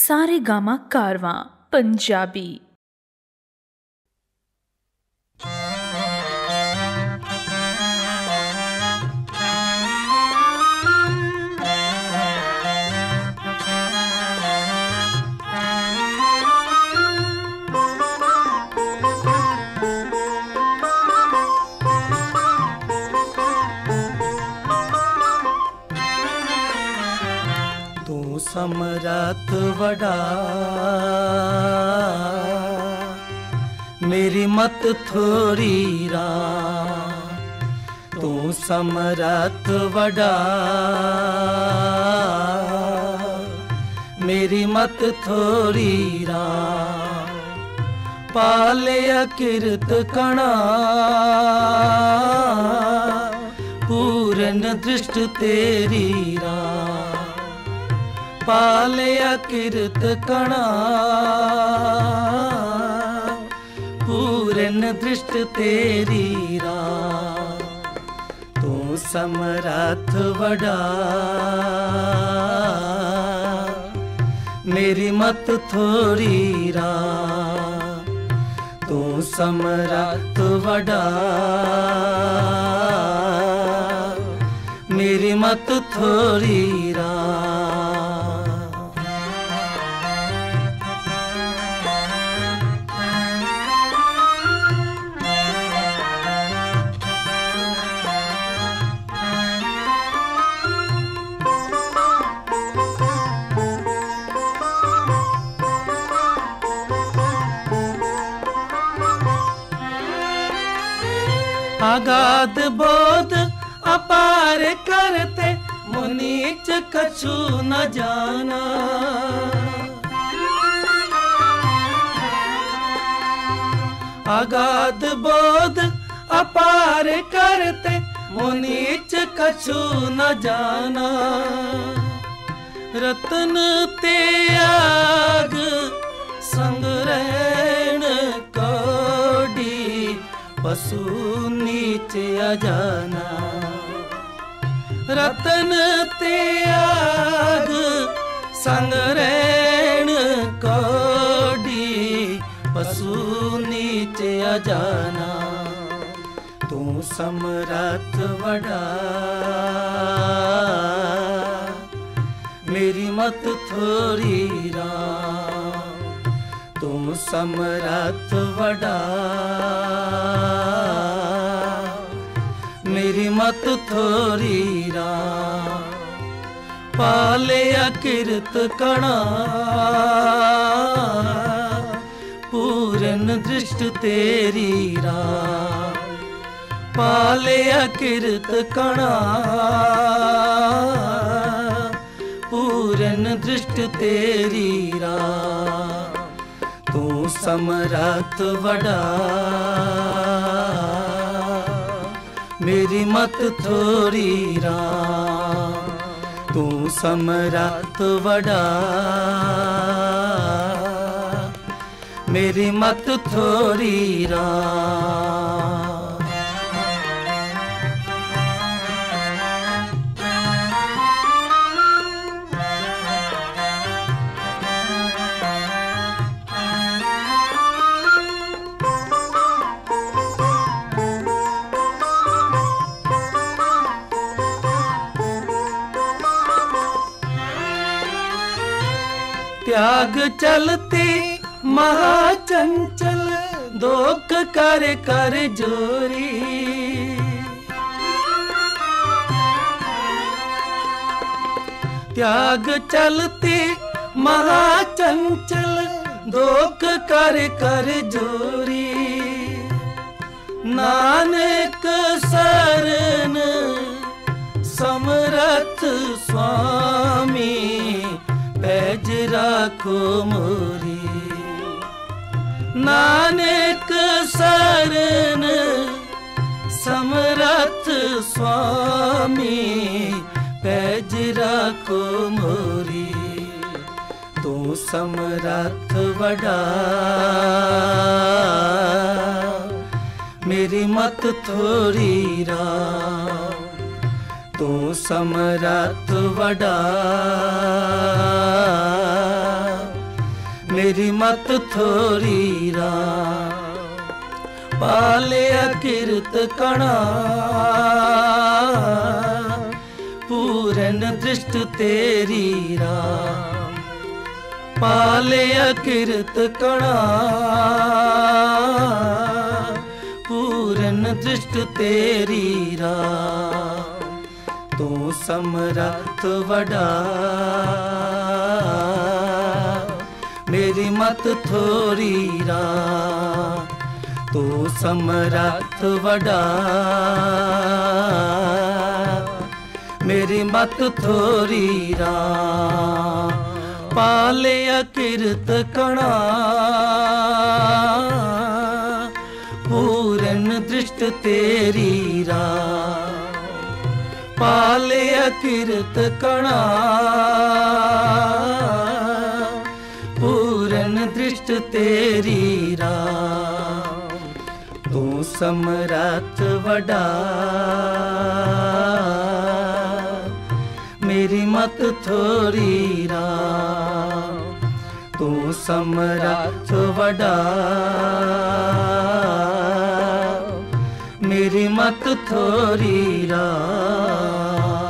सारेगामा कारवां पंजाबी। समरथ वड़ा मेरी मत थोड़ी रा, तू समरथ वड़ा मेरी मत थोड़ी रा, पाले किरत कणा पूरन दृष्ट तेरी रा, पालया किरत कणा पूरन दृष्ट तेरी रा, तू समरथ वड़ा मेरी मत थोड़ी रा, तू समरथ वड़ा मेरी मत थोड़ी रा। अगाध बोध अपार करते मुनीच कछु न जाना, अगाध बोध अपार करते मुनीच कछु न जाना, रतन त्याग संग रहन कौड़ी पशु नीचे अजाना, रतन त्याग संग रहन कौड़ी पशु नीचे अजाना, तू समरथ वड़ा मेरी मत थोड़ी रा, तू समरथ वड़ा मेरी मत थोड़ी रा, पालया किरत कणा पूरन दृष्ट तेरी रा, पालया किरत कणा पूरन दृष्ट तेरी रा, तू समरथ वड़ा मेरी मत थोड़ी रा, तू समरथ वड़ा मेरी मत थोड़ी रा। त्याग चलते महाचंचल दोख कर कर जोरी, त्याग चलते महाचंचल दोख कर कर जोरी, नानक शरण समरथ स्वामी पैज राखो मोरी, नानक शरण समरथ स्वामी पैज राखो मोरी, तू समरथ वड़ा मेरी मत थोड़ी रा, तू समरथ वड़ा मेरी मत थोड़ी राम। पालिया किरत कणा पूरन दृष्ट तेरी राम। पालिया किरत कणा पूरन दृष्ट तेरी राम। तू समरथ वडा मेरी मत थोड़ी राम। तू समरथ वडा मेरी मत थोड़ी राम। पालिया किरत कणा पूरन दृष्ट तेरी राम। पालिया किरत कणा पूरन दृष्ट तेरी राम। तू समरथ वडा मेरी मत थोड़ी राम। तू समरथ वडा मेरी मत थोड़ी राम।